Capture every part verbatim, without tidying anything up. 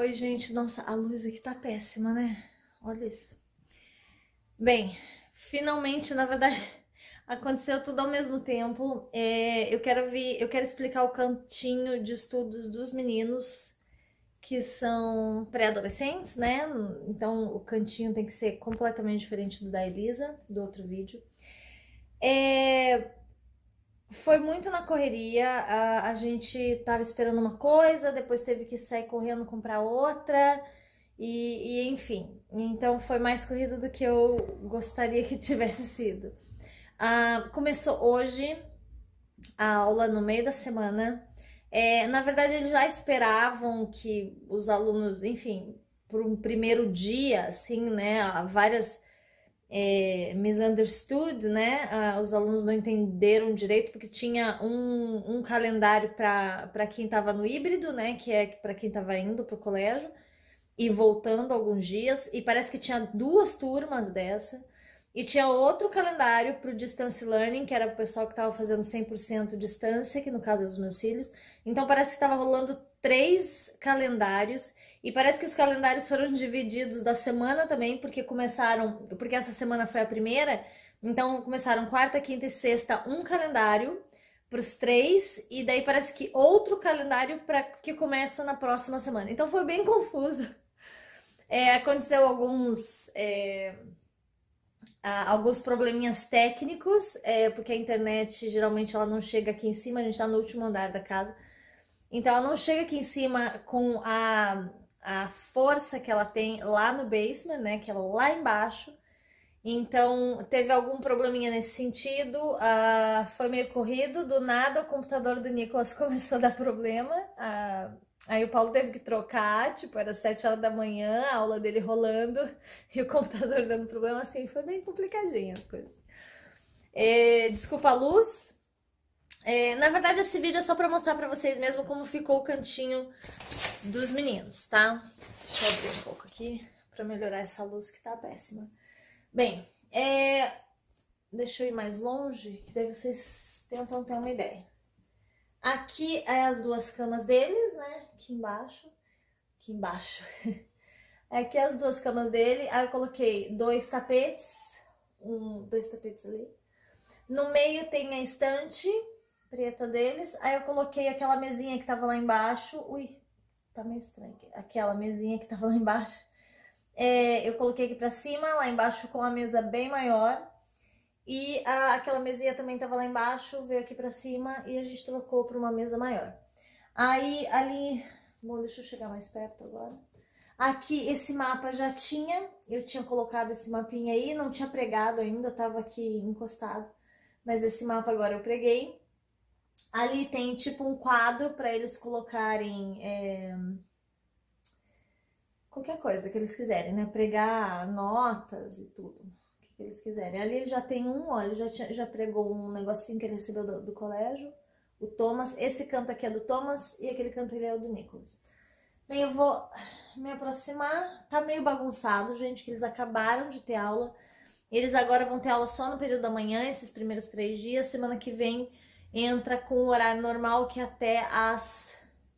Oi, gente, nossa, a luz aqui tá péssima, né? Olha isso. Bem, finalmente, na verdade, aconteceu tudo ao mesmo tempo. É, eu quero vir, eu quero explicar o cantinho de estudos dos meninos que são pré-adolescentes, né? Então o cantinho tem que ser completamente diferente do da Elisa, do outro vídeo. É, Foi muito na correria, a, a gente tava esperando uma coisa, depois teve que sair correndo comprar outra, e, e enfim. Então foi mais corrido do que eu gostaria que tivesse sido. Ah, começou hoje a aula no meio da semana. É, na verdade, eles já esperavam que os alunos, enfim, por um primeiro dia, assim, né, várias é, misunderstood, né? Ah, os alunos não entenderam direito porque tinha um, um calendário para quem estava no híbrido, né? Que é para quem estava indo para o colégio e voltando alguns dias, e parece que tinha duas turmas dessa. E tinha outro calendário para o Distance Learning, que era o pessoal que estava fazendo cem por cento distância, que no caso é os meus filhos. Então parece que estava rolando três calendários, e parece que os calendários foram divididos da semana também, porque começaram, porque essa semana foi a primeira, então começaram quarta, quinta e sexta um calendário para os três, e daí parece que outro calendário para que começa na próxima semana. Então foi bem confuso. É, aconteceu alguns... É... Ah, alguns probleminhas técnicos, é, porque a internet geralmente ela não chega aqui em cima, a gente tá no último andar da casa, então ela não chega aqui em cima com a, a força que ela tem lá no basement, né, que é lá embaixo. Então teve algum probleminha nesse sentido, ah, foi meio corrido, do nada o computador do Nicolas começou a dar problema, ah, aí o Paulo teve que trocar, tipo, era sete horas da manhã, a aula dele rolando e o computador dando problema, assim, foi bem complicadinho as coisas. É, desculpa a luz. É, na verdade, esse vídeo é só pra mostrar pra vocês mesmo como ficou o cantinho dos meninos, tá? Deixa eu abrir um pouco aqui pra melhorar essa luz que tá péssima. Bem, é... deixa eu ir mais longe, que daí vocês tentam ter uma ideia. Aqui é as duas camas deles, né? Aqui embaixo. Aqui embaixo. Aqui as duas camas dele. Aí eu coloquei dois tapetes. Um, dois tapetes ali. No meio tem a estante preta deles. Aí eu coloquei aquela mesinha que tava lá embaixo. Ui, tá meio estranho aqui. Aquela mesinha que tava lá embaixo. É, eu coloquei aqui pra cima, lá embaixo com a mesa bem maior. E a, aquela mesinha também tava lá embaixo, veio aqui pra cima e a gente trocou pra uma mesa maior. Aí, ali... Bom, deixa eu chegar mais perto agora. Aqui, esse mapa já tinha, eu tinha colocado esse mapinha aí, não tinha pregado ainda, tava aqui encostado. Mas esse mapa agora eu preguei. Ali tem tipo um quadro pra eles colocarem... É... qualquer coisa que eles quiserem, né? Pregar notas e tudo. Que eles quiserem. Ali ele já tem um, olha, ele já, tinha, já pregou um negocinho que ele recebeu do, do colégio, o Thomas. Esse canto aqui é do Thomas e aquele canto ali é o do Nicholas. Bem, eu vou me aproximar. Tá meio bagunçado, gente, que eles acabaram de ter aula. Eles agora vão ter aula só no período da manhã, esses primeiros três dias. Semana que vem entra com o horário normal, que é até as...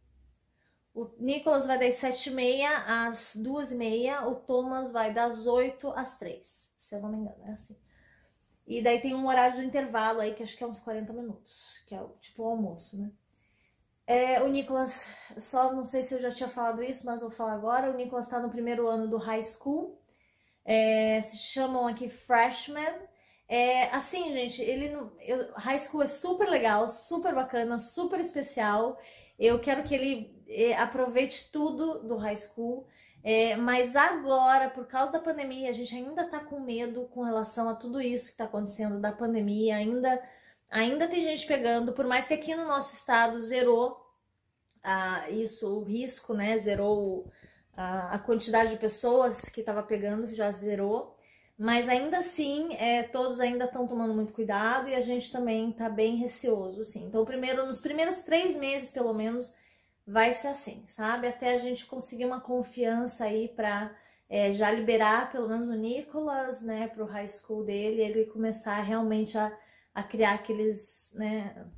O Nicolas vai das sete e meia às duas e meia, o Thomas vai das oito às três, se eu não me engano, é assim. E daí tem um horário de intervalo aí, que acho que é uns quarenta minutos, que é tipo o almoço, né? É, o Nicolas, só não sei se eu já tinha falado isso, mas vou falar agora, o Nicolas tá no primeiro ano do high school, é, se chamam aqui freshman. É, assim, gente, ele não, eu, high school é super legal, super bacana, super especial. Eu quero que ele é, aproveite tudo do high school, é, mas agora, por causa da pandemia, a gente ainda tá com medo com relação a tudo isso que tá acontecendo da pandemia, ainda, ainda tem gente pegando, por mais que aqui no nosso estado zerou ah, isso, o risco, né, zerou a, a quantidade de pessoas que tava pegando, já zerou. Mas ainda assim, é, todos ainda estão tomando muito cuidado e a gente também tá bem receoso, assim. Então, primeiro, nos primeiros três meses, pelo menos, vai ser assim, sabe? Até a gente conseguir uma confiança aí pra é, já liberar, pelo menos o Nicolas, né, pro high school dele, ele começar realmente a, a criar aqueles, né,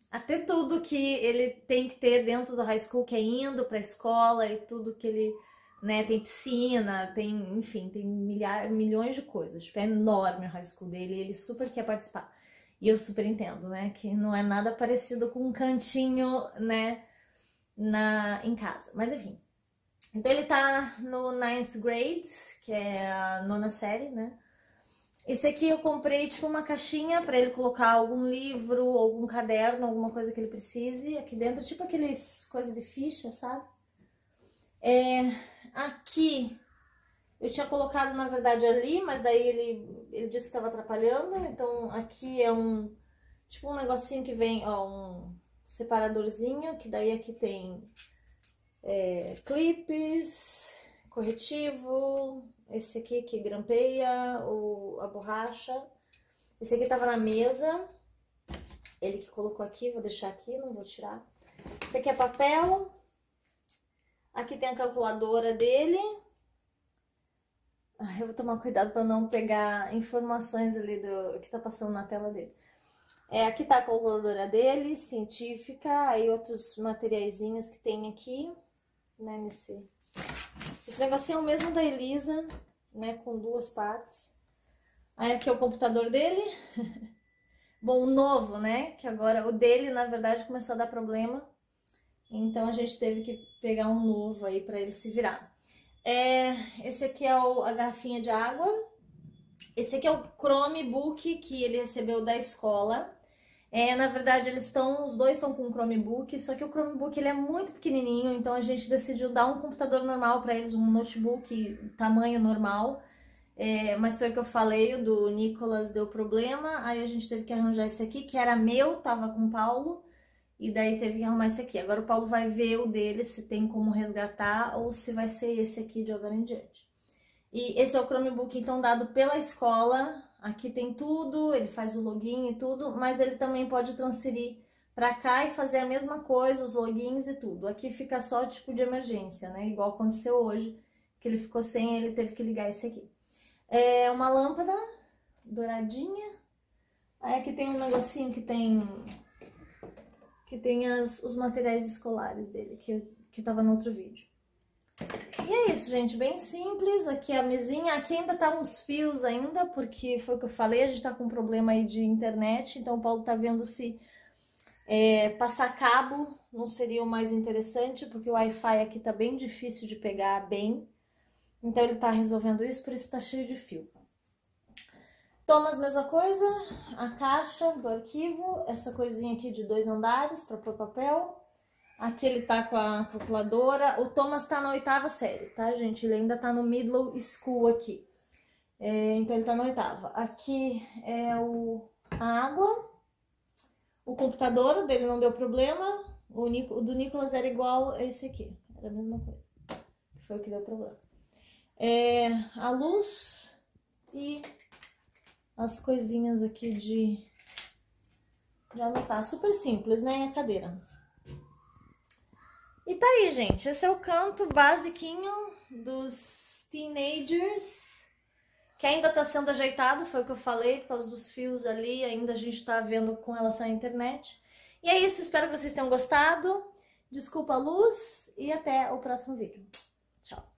até tudo que ele tem que ter dentro do high school, que é indo pra escola e tudo que ele, né, tem piscina, tem, enfim, tem milhares, milhões de coisas. Tipo, é enorme o high school dele e ele super quer participar. E eu super entendo, né, que não é nada parecido com um cantinho, né, na, em casa. Mas enfim. Então ele tá no ninth grade, que é a nona série, né. Esse aqui eu comprei tipo uma caixinha pra ele colocar algum livro, algum caderno, alguma coisa que ele precise aqui dentro, tipo aqueles coisas de ficha, sabe? É, aqui eu tinha colocado na verdade ali, mas daí ele, ele disse que estava atrapalhando, então aqui é um tipo um negocinho que vem, ó, um separadorzinho, que daí aqui tem é, clipes, corretivo, esse aqui que grampeia o, a borracha. Esse aqui tava na mesa, ele que colocou aqui, vou deixar aqui, não vou tirar. Esse aqui é papel. Aqui tem a calculadora dele. Ah, eu vou tomar cuidado para não pegar informações ali do que tá passando na tela dele. É, aqui tá a calculadora dele, científica, aí outros materiaizinhos que tem aqui, né, nesse... Esse negocinho é o mesmo da Elisa, né, com duas partes. Aí aqui é o computador dele. Bom, o novo, né, que agora o dele, na verdade, começou a dar problema. Então a gente teve que pegar um novo aí pra ele se virar. É, esse aqui é o, a garrafinha de água. Esse aqui é o Chromebook que ele recebeu da escola. É, na verdade, eles estão, os dois estão com um Chromebook, só que o Chromebook ele é muito pequenininho, então a gente decidiu dar um computador normal para eles, um notebook tamanho normal. É, mas foi o que eu falei, o do Nicolas deu problema, aí a gente teve que arranjar esse aqui, que era meu, tava com o Paulo, e daí teve que arrumar esse aqui. Agora o Paulo vai ver o dele, se tem como resgatar, ou se vai ser esse aqui de agora em diante. E esse é o Chromebook, então, dado pela escola. Aqui tem tudo, ele faz o login e tudo, mas ele também pode transferir para cá e fazer a mesma coisa, os logins e tudo. Aqui fica só tipo de emergência, né? Igual aconteceu hoje, que ele ficou sem, ele teve que ligar esse aqui. É uma lâmpada douradinha. Aí aqui tem um negocinho que tem que tem as, os materiais escolares dele, que, que tava no outro vídeo. E é isso, gente, bem simples. Aqui a mesinha, aqui ainda tá uns fios ainda, porque foi o que eu falei, a gente tá com um problema aí de internet, então o Paulo tá vendo se é, passar cabo não seria o mais interessante, porque o Wi-Fi aqui tá bem difícil de pegar bem, então ele tá resolvendo isso, por isso tá cheio de fio. Thomas, mesma coisa, a caixa do arquivo, essa coisinha aqui de dois andares para pôr papel. Aqui ele tá com a calculadora. O Thomas tá na oitava série, tá, gente? Ele ainda tá no middle school aqui. É, então ele tá na oitava. Aqui é o, a água. O computador, o dele não deu problema. O, Nico, o do Nicolas era igual a esse aqui. Era a mesma coisa. Foi o que deu problema. É, a luz e as coisinhas aqui de, de anotar. Super simples, né? A cadeira. E tá aí, gente, esse é o canto basiquinho dos teenagers, que ainda tá sendo ajeitado, foi o que eu falei, por causa dos fios ali, ainda a gente tá vendo com relação à internet. E é isso, espero que vocês tenham gostado, desculpa a luz e até o próximo vídeo. Tchau!